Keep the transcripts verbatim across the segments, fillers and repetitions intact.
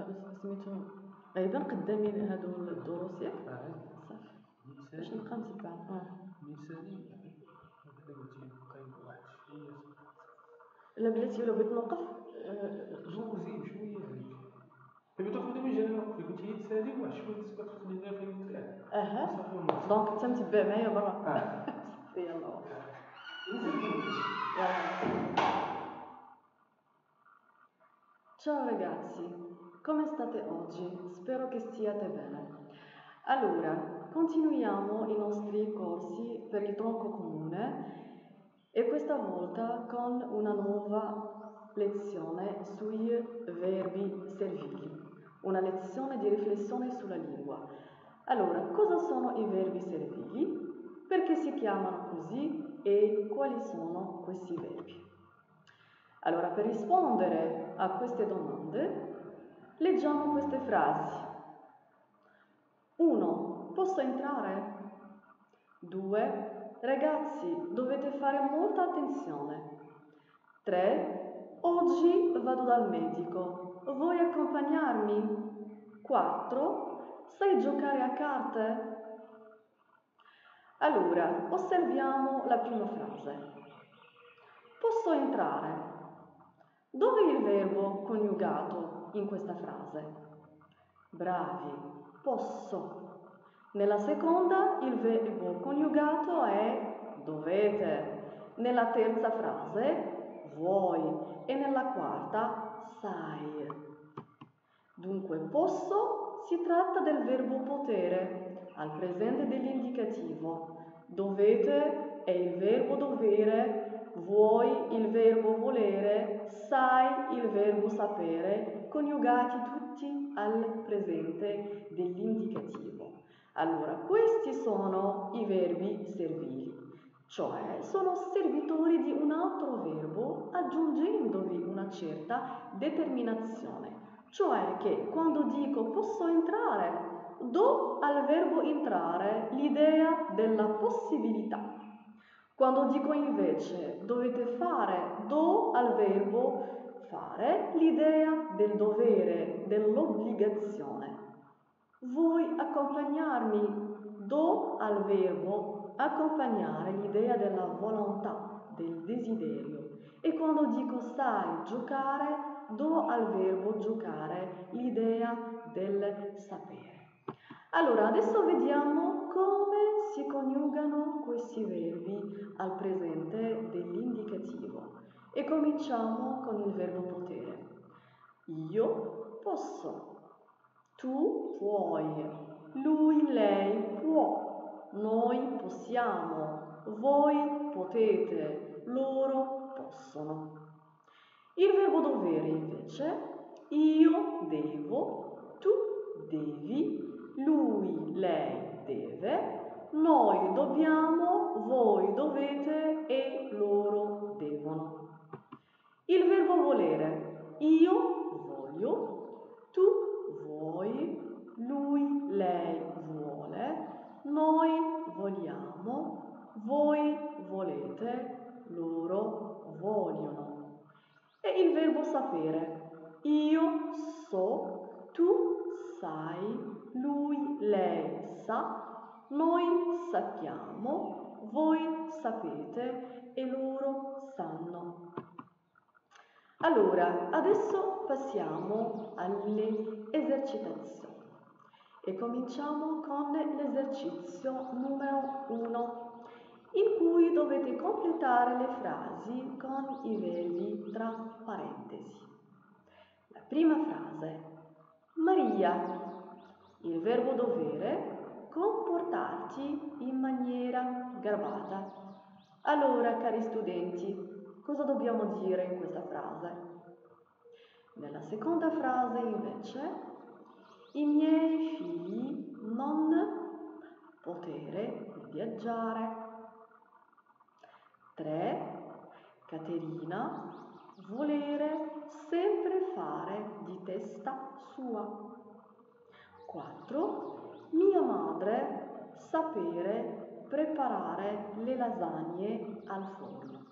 سميتو غيبان قدامي هادو الدروس ياك صافي باش نبقى نتبع. اه مثالي هكذا قلتي طيب واحد شويه لا بلاتي ولا بغيت نوقف زوزي شويه هذيك دابا تاخذي من جنب قلت هي تسالي واحد شويه تسبق تخلي لها فين تطلع اها صافي ونص دونك انت متبع معايا برا. اه يلا Ciao ragazzi, come state oggi? Spero che stiate bene. Allora, continuiamo i nostri corsi per il tronco comune e questa volta con una nuova lezione sui verbi servili, una lezione di riflessione sulla lingua. Allora, cosa sono i verbi servili? Perché si chiamano così e quali sono questi verbi? Allora, per rispondere a queste domande, leggiamo queste frasi. uno. Posso entrare? due. Ragazzi, dovete fare molta attenzione. tre. Oggi vado dal medico. Vuoi accompagnarmi? quattro. Sai giocare a carte? Allora, osserviamo la prima frase. Posso entrare? Dove è il verbo coniugato in questa frase? Bravi, posso. Nella seconda il verbo coniugato è dovete. Nella terza frase vuoi e nella quarta sai. Dunque posso si tratta del verbo potere al presente dell'indicativo. Dovete è il verbo dovere. Vuoi il verbo volere, sai il verbo sapere, coniugati tutti al presente dell'indicativo. Allora, questi sono i verbi servili, cioè sono servitori di un altro verbo aggiungendovi una certa determinazione. Cioè che quando dico posso entrare, do al verbo entrare l'idea della possibilità. Quando dico invece dovete fare, do al verbo fare l'idea del dovere, dell'obbligazione. Vuoi accompagnarmi? Do al verbo accompagnare l'idea della volontà, del desiderio. E quando dico sai giocare, do al verbo giocare l'idea del sapere. Allora, adesso vediamo come si coniugano questi verbi al presente dell'indicativo e cominciamo con il verbo potere. Io posso, tu puoi, lui, lei può, noi possiamo, voi potete, loro possono. Il verbo dovere invece, io devo, tu devi, lui, lei deve, noi dobbiamo, voi dovete e loro devono. Il verbo volere, io voglio, tu vuoi, lui, lei vuole, noi vogliamo, voi volete, loro vogliono. E il verbo sapere, io so, tu sai, lui, lei sa, noi sappiamo, voi sapete e loro sanno. Allora, adesso passiamo alle esercitazioni e cominciamo con l'esercizio numero uno, in cui dovete completare le frasi con i verbi tra parentesi. La prima frase, Maria, il verbo dovere, comportarti in maniera garbata. Allora, cari studenti, cosa dobbiamo dire in questa frase? Nella seconda frase, invece, i miei figli non potere viaggiare. tre. Caterina volere sempre fare di testa sua. quattro. Mia madre sapere preparare le lasagne al forno.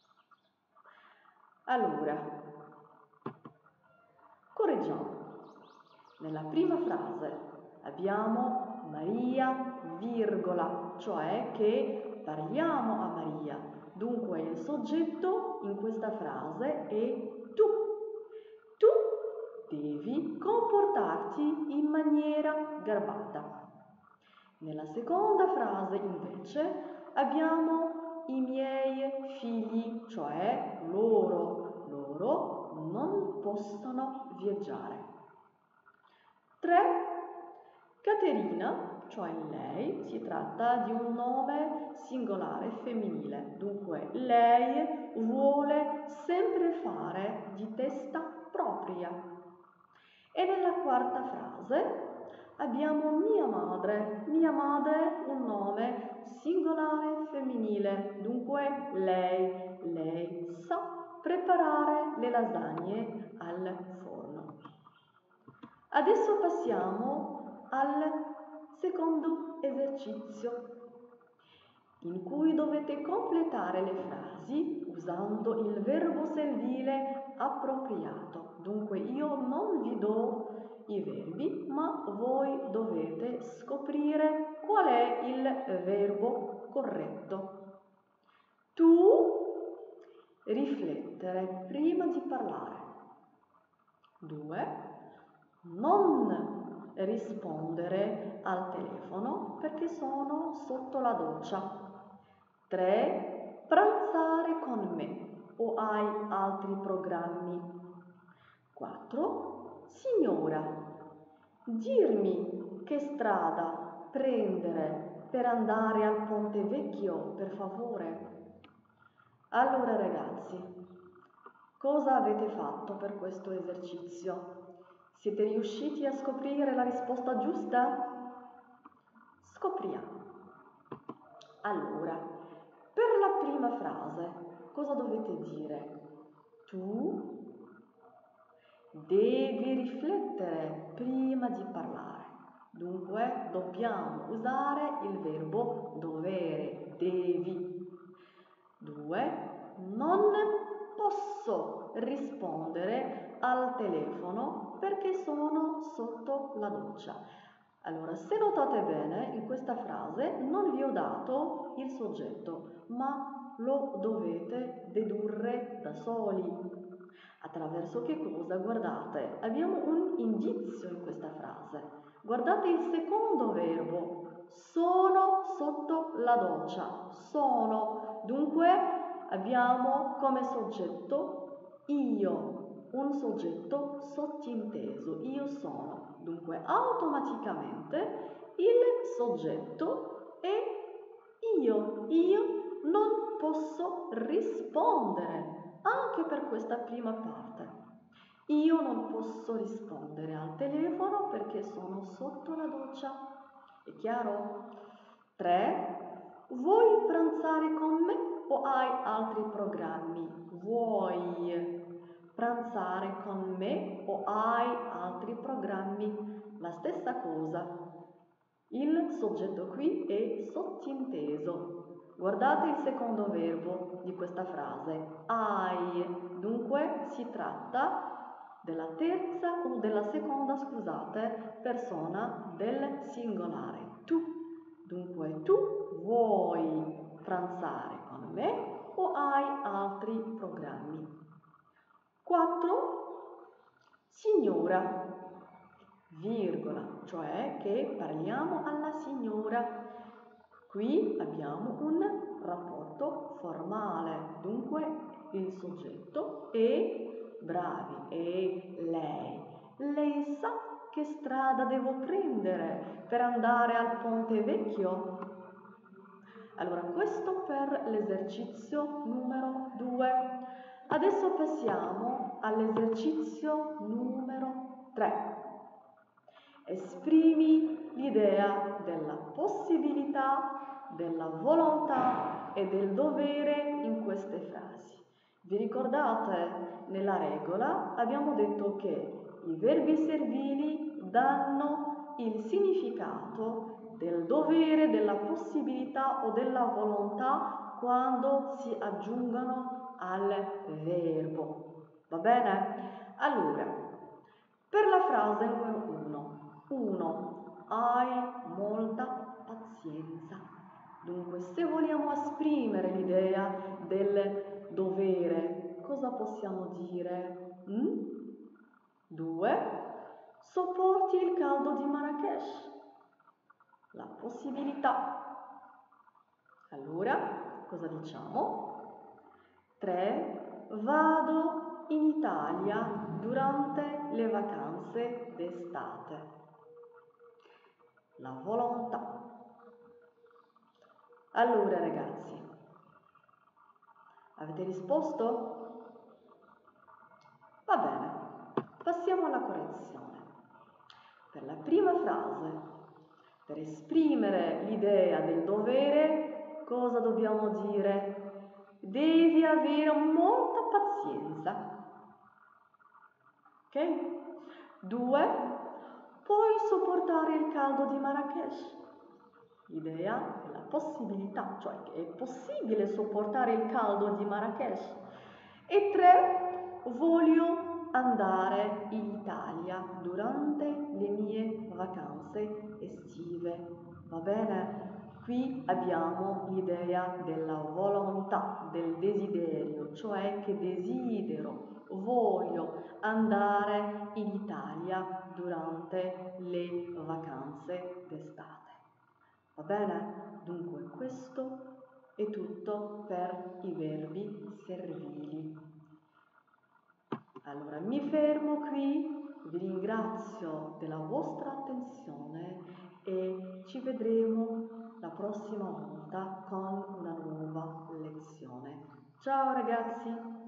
Allora, correggiamo. Nella prima frase abbiamo Maria, virgola, cioè che parliamo a Maria. Dunque il soggetto in questa frase è tu. Tu devi comportarti in maniera garbata. Nella seconda frase invece abbiamo i miei figli, cioè loro, loro non possono viaggiare. tre. Caterina, cioè lei, si tratta di un nome singolare femminile, dunque lei vuole sempre fare di testa propria. E nella quarta frase abbiamo mia madre, mia madre un nome singolare femminile, dunque lei, lei sa preparare le lasagne al forno. Adesso passiamo al secondo esercizio, in cui dovete completare le frasi usando il verbo servile appropriato. Dunque io non vi do i verbi, ma voi dovete scoprire qual è il verbo corretto. Tu riflettere prima di parlare. due. Non rispondere al telefono perché sono sotto la doccia. tre. Pranzare con me o hai altri programmi. quattro. Signora, dirmi che strada prendere per andare al Ponte Vecchio, per favore. Allora ragazzi, cosa avete fatto per questo esercizio? Siete riusciti a scoprire la risposta giusta? Scopriamo. Allora, per la prima frase, cosa dovete dire? Tu devi riflettere prima di parlare. Dunque, dobbiamo usare il verbo dovere, devi. due. Non posso rispondere al telefono perché sono sotto la doccia. Allora, se notate bene, in questa frase non vi ho dato il soggetto, ma lo dovete dedurre da soli. Attraverso che cosa? Guardate, abbiamo un indizio in questa frase. Guardate il secondo verbo. Sono sotto la doccia. Sono. Dunque abbiamo come soggetto io, un soggetto sottinteso. Io sono. Dunque automaticamente il soggetto è io. Io non posso rispondere. Anche per questa prima parte. Io non posso rispondere al telefono perché sono sotto la doccia. È chiaro? tre. Vuoi pranzare con me o hai altri programmi? Vuoi pranzare con me o hai altri programmi? La stessa cosa. Il soggetto qui è sottinteso. Guardate il secondo verbo di questa frase, hai. Dunque si tratta della terza o della seconda, scusate, persona del singolare, tu. Dunque tu vuoi pranzare con me o hai altri programmi? quattro. Signora, virgola, cioè che parliamo alla signora. Qui abbiamo un rapporto formale, dunque il soggetto è bravi, è lei. Lei sa che strada devo prendere per andare al Ponte Vecchio? Allora, questo per l'esercizio numero due. Adesso passiamo all'esercizio numero tre. Esprimi l'idea della possibilità, della volontà e del dovere in queste frasi. Vi ricordate, nella regola abbiamo detto che i verbi servili danno il significato del dovere, della possibilità o della volontà quando si aggiungono al verbo. Va bene? Allora, per la frase numero uno. uno, hai molta pazienza. Dunque, se vogliamo esprimere l'idea del dovere, cosa possiamo dire? Mm? Due, sopporti il caldo di Marrakesh. La possibilità. Allora, cosa diciamo? Tre, vado in Italia durante le vacanze d'estate. La volontà. Allora ragazzi, avete risposto? Va bene, passiamo alla correzione. Per la prima frase, per esprimere l'idea del dovere, cosa dobbiamo dire? Devi avere molta pazienza. Ok? Due, puoi sopportare il caldo di Marrakesh. L'idea è la possibilità, cioè che è possibile sopportare il caldo di Marrakesh. E tre, voglio andare in Italia durante le mie vacanze estive. Va bene? Qui abbiamo l'idea della volontà, del desiderio, cioè che desidero, voglio andare in Italia durante le vacanze d'estate. Va bene? Dunque questo è tutto per i verbi servili. Allora mi fermo qui, vi ringrazio della vostra attenzione e ci vedremo la prossima volta con una nuova lezione. Ciao ragazzi!